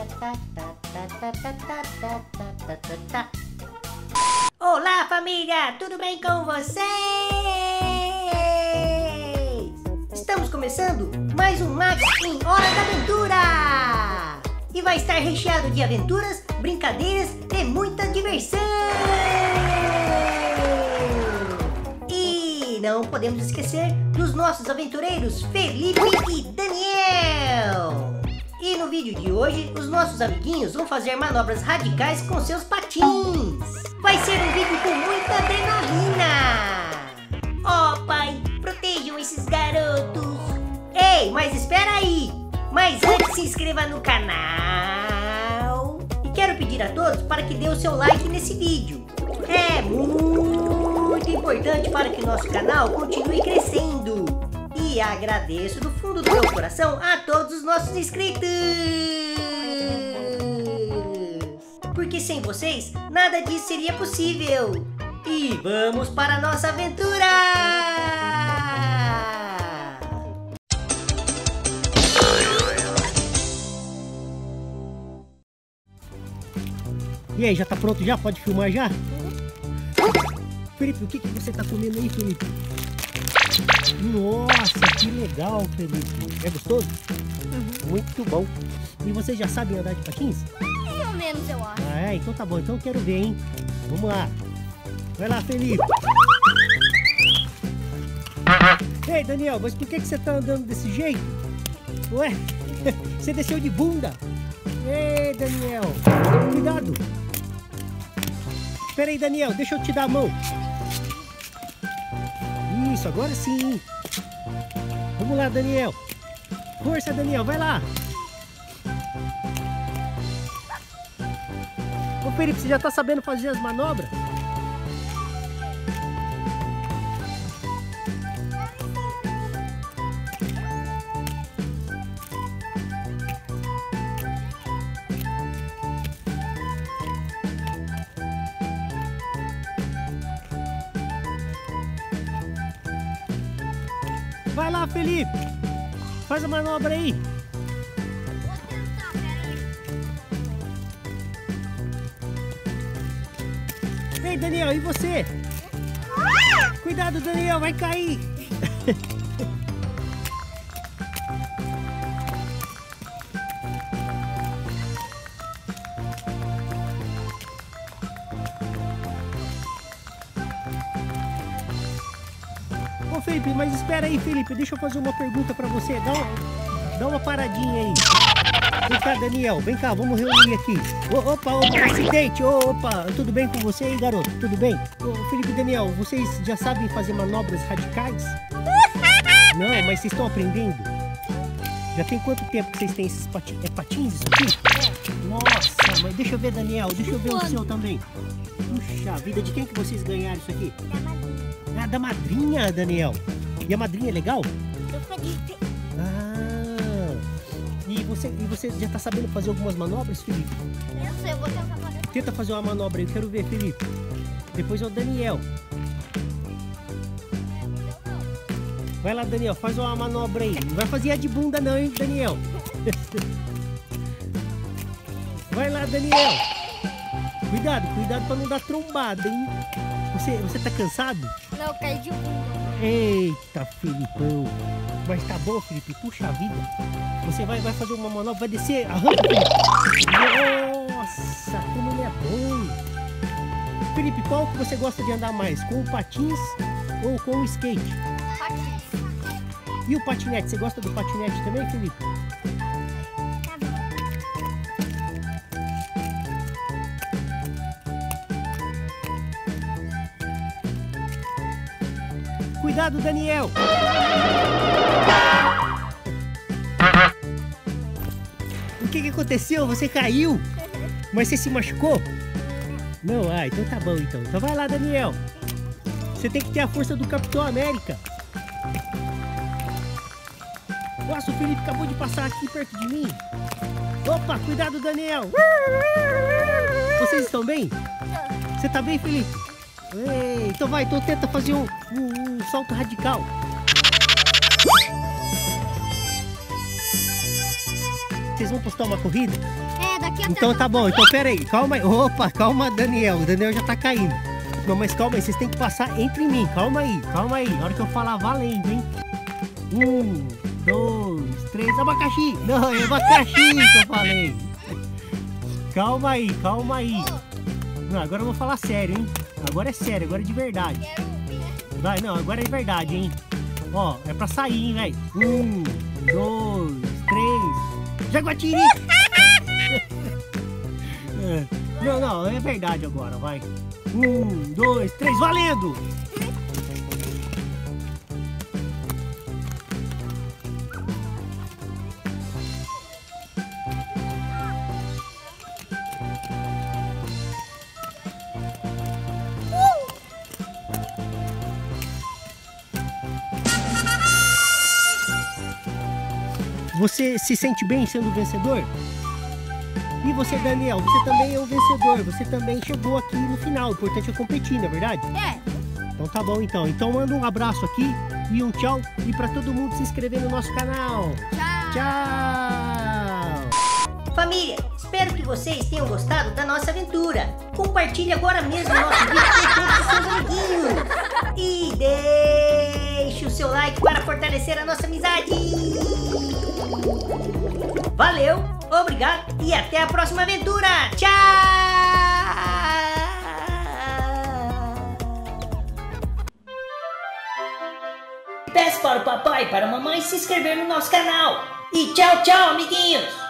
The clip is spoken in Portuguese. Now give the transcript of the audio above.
Olá, família! Tudo bem com vocês? Estamos começando mais um Max em Hora da Aventura! E vai estar recheado de aventuras, brincadeiras e muita diversão! E não podemos esquecer dos nossos aventureiros Felipe e Daniel! E no vídeo de hoje, os nossos amiguinhos vão fazer manobras radicais com seus patins! Vai ser um vídeo com muita adrenalina! Oh, pai, protejam esses garotos! Ei, mas espera aí! Mas antes, se inscreva no canal! E quero pedir a todos para que dê o seu like nesse vídeo! É muito importante para que nosso canal continue crescendo! E agradeço do fundo do meu coração a todos os nossos inscritos! Porque sem vocês, nada disso seria possível! E vamos para a nossa aventura! E aí, já tá pronto já? Pode filmar já? Felipe, o que você tá comendo aí, Felipe? Nossa, que legal, Felipe. É gostoso? Muito bom. E vocês já sabem andar de patins? Mais ou menos, eu acho. Ah, então tá bom. Então eu quero ver, hein? Vamos lá. Vai lá, Felipe. Ei, Daniel, mas por que você tá andando desse jeito? Ué, você desceu de bunda. Ei, Daniel, cuidado. Espera aí, Daniel, deixa eu te dar a mão. Isso, agora sim. Vamos lá, Daniel. Força, Daniel, vai lá. Ô, Felipe, você já tá sabendo fazer as manobras? Vai lá, Felipe. Faz a manobra aí. Vou tentar, peraí. Ei, Daniel, e você? Cuidado, Daniel, vai cair. Ô, Felipe, mas espera aí, Felipe, deixa eu fazer uma pergunta pra você. Dá uma paradinha aí. Vem cá, Daniel, vem cá, vamos reunir aqui. Opa, acidente, opa, tudo bem com você aí, garoto? Tudo bem? Ô, Felipe e Daniel, vocês já sabem fazer manobras radicais? Não, mas vocês estão aprendendo? Já tem quanto tempo que vocês têm esses patins? É patins isso aqui? Nossa, mas deixa eu ver, Daniel, deixa eu ver o seu também. Puxa vida, de quem que vocês ganharam isso aqui? Ah, da madrinha, Daniel. E a madrinha é legal? Do Felipe. Ah, e você já tá sabendo fazer algumas manobras, Felipe? Eu sei, eu vou tentar fazer. Tenta fazer uma manobra aí, eu quero ver, Felipe. Depois é o Daniel. Vai lá, Daniel, faz uma manobra aí. Não vai fazer a de bunda não, hein, Daniel? Vai lá, Daniel. Cuidado pra não dar trombada, hein? Você tá cansado? Não, eu caí de bunda. Eita, Felipão. Mas tá bom, Felipe, puxa vida. Você vai fazer uma manobra, vai descer, arranca, Felipe. Nossa, como ele é bom. Felipe, qual que você gosta de andar mais? Com o patins ou com o skate? Patins. E o patinete, você gosta do patinete também, Felipe? Tá bom. Cuidado, Daniel! O que aconteceu? Você caiu? Mas você se machucou? Não, então tá bom então. Então vai lá, Daniel. Você tem que ter a força do Capitão América. Nossa, o Felipe acabou de passar aqui perto de mim. Opa, cuidado, Daniel. Vocês estão bem? Você tá bem, Felipe? Ei, então vai, então tenta fazer um salto radical. Vocês vão postar uma corrida? É, É, daqui até Então tá bom, então pera aí, calma aí. Opa, calma, Daniel. O Daniel já tá caindo. Não, mas calma aí, vocês têm que passar entre mim. Calma aí, calma aí. Na hora que eu falar, valendo, hein? 1, 2, 3, abacaxi. Não, é abacaxi que eu falei. Calma aí, calma aí. Não, agora eu vou falar sério, hein? Agora é sério, agora é de verdade. Vai, não, agora é de verdade, hein? Ó, é pra sair, hein, velho? 1, 2, 3. Jaguatiri! Não, não, é verdade agora, vai. 1, 2, 3, valendo! Você se sente bem sendo vencedor? E você, Daniel, você também é o vencedor. Você também chegou aqui no final. O importante é competir, não é verdade? É. Então tá bom, então. Então manda um abraço aqui e um tchau. E pra todo mundo se inscrever no nosso canal. Tchau. Tchau! Família, espero que vocês tenham gostado da nossa aventura. Compartilhe agora mesmo o nosso vídeo com todos os seus amiguinhos. E deixe o seu like para fortalecer a nossa amizade. Valeu, obrigado e até a próxima aventura. Tchau! Peço para o papai e para a mamãe se inscrever no nosso canal. E tchau, tchau, amiguinhos!